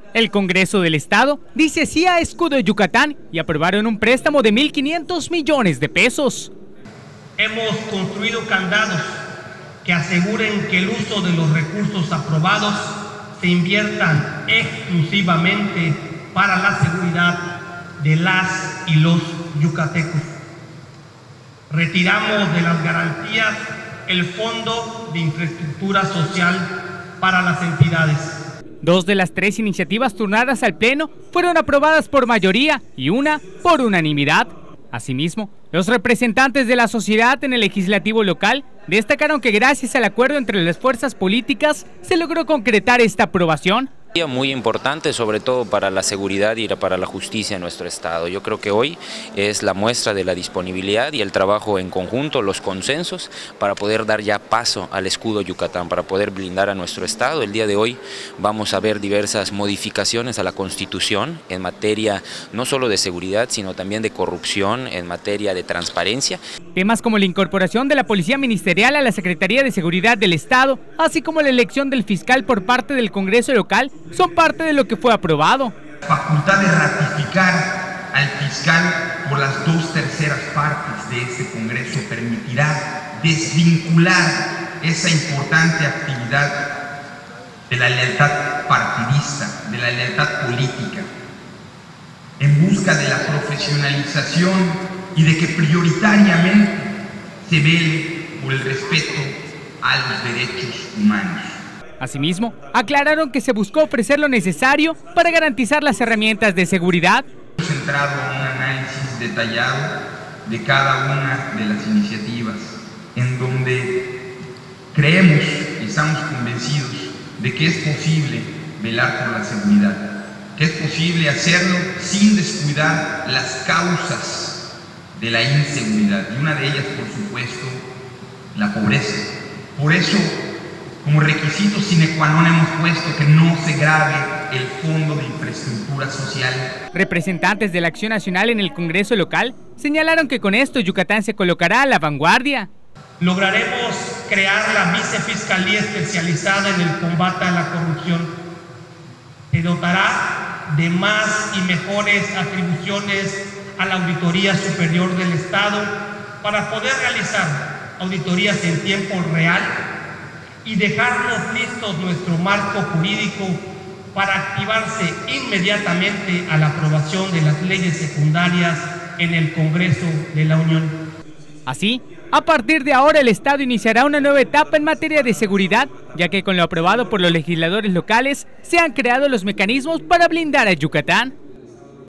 El Congreso del Estado dice sí a Escudo de Yucatán y aprobaron un préstamo de 1.500 millones de pesos. Hemos construido candados que aseguren que el uso de los recursos aprobados se inviertan exclusivamente para la seguridad de las y los yucatecos. Retiramos de las garantías el Fondo de Infraestructura Social para las entidades. 2 de las 3 iniciativas turnadas al Pleno fueron aprobadas por mayoría y una por unanimidad. Asimismo, los representantes de la sociedad en el legislativo local destacaron que gracias al acuerdo entre las fuerzas políticas se logró concretar esta aprobación. Muy importante, sobre todo para la seguridad y para la justicia en nuestro estado. Yo creo que hoy es la muestra de la disponibilidad y el trabajo en conjunto, los consensos, para poder dar ya paso al Escudo Yucatán, para poder blindar a nuestro estado. El día de hoy vamos a ver diversas modificaciones a la Constitución en materia no solo de seguridad, sino también de corrupción, en materia de transparencia. Temas como la incorporación de la Policía Ministerial a la Secretaría de Seguridad del Estado, así como la elección del fiscal por parte del Congreso local, son parte de lo que fue aprobado. Facultad de ratificar al fiscal por las 2/3 partes de este Congreso permitirá desvincular esa importante actividad de la lealtad partidista, de la lealtad política, en busca de la profesionalización y de que prioritariamente se vele por el respeto a los derechos humanos. Asimismo, aclararon que se buscó ofrecer lo necesario para garantizar las herramientas de seguridad. Hemos entrado a un análisis detallado de cada una de las iniciativas, en donde creemos y estamos convencidos de que es posible velar por la seguridad, que es posible hacerlo sin descuidar las causas de la inseguridad, y una de ellas, por supuesto, la pobreza. Por eso, como requisito sine qua non hemos puesto que no se grave el Fondo de Infraestructura Social. Representantes de la Acción Nacional en el Congreso local señalaron que con esto Yucatán se colocará a la vanguardia. Lograremos crear la Vicefiscalía especializada en el combate a la corrupción. Se dotará de más y mejores atribuciones a la Auditoría Superior del Estado para poder realizar auditorías en tiempo real y dejarnos listos nuestro marco jurídico para activarse inmediatamente a la aprobación de las leyes secundarias en el Congreso de la Unión. Así, a partir de ahora el Estado iniciará una nueva etapa en materia de seguridad, ya que con lo aprobado por los legisladores locales se han creado los mecanismos para blindar a Yucatán.